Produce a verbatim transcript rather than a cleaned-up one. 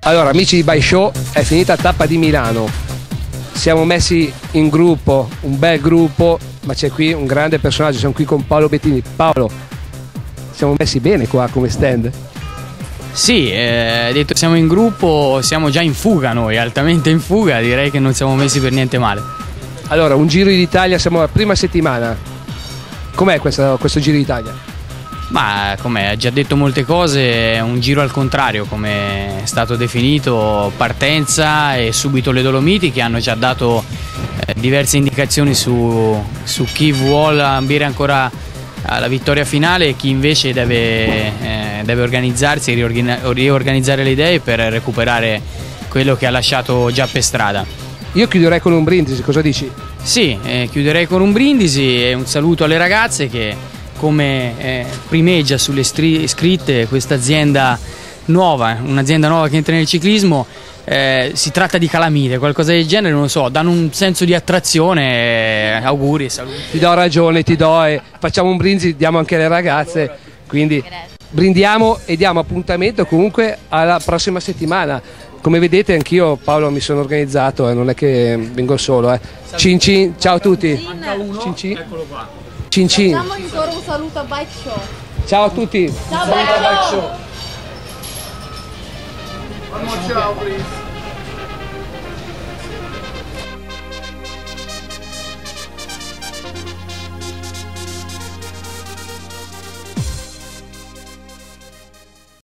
Allora, amici di Bike Show, è finita la tappa di Milano. Siamo messi in gruppo, un bel gruppo, ma c'è qui un grande personaggio, siamo qui con Paolo Bettini. Paolo, siamo messi bene qua come stand? Sì, eh, detto siamo in gruppo, siamo già in fuga noi, altamente in fuga, direi che non siamo messi per niente male. Allora, un Giro d'Italia, siamo alla prima settimana. Com'è questo, questo Giro d'Italia? Ma come ha già detto molte cose, è un giro al contrario, come è stato definito, partenza e subito le Dolomiti, che hanno già dato eh, diverse indicazioni su, su chi vuole ambire ancora alla vittoria finale e chi invece deve, eh, deve organizzarsi e riorganizzare le idee per recuperare quello che ha lasciato già per strada. Io chiuderei con un brindisi, cosa dici? Sì, eh, chiuderei con un brindisi e un saluto alle ragazze che, come eh, primeggia sulle scritte questa azienda nuova, un'azienda nuova che entra nel ciclismo, eh, si tratta di calamite, qualcosa del genere, non lo so, danno un senso di attrazione, eh, auguri e saluti. Ti do ragione, ti do, e facciamo un brindisi, diamo anche alle ragazze, quindi brindiamo e diamo appuntamento comunque alla prossima settimana. Come vedete anch'io, Paolo, mi sono organizzato, eh, non è che vengo solo. Eh. Cin cin, ciao a tutti. Cin cin. Eccolo qua. Cin cin. Facciamo ancora un saluto a Bike Show. Ciao a tutti. Ciao Bike Show. One more ciao, please.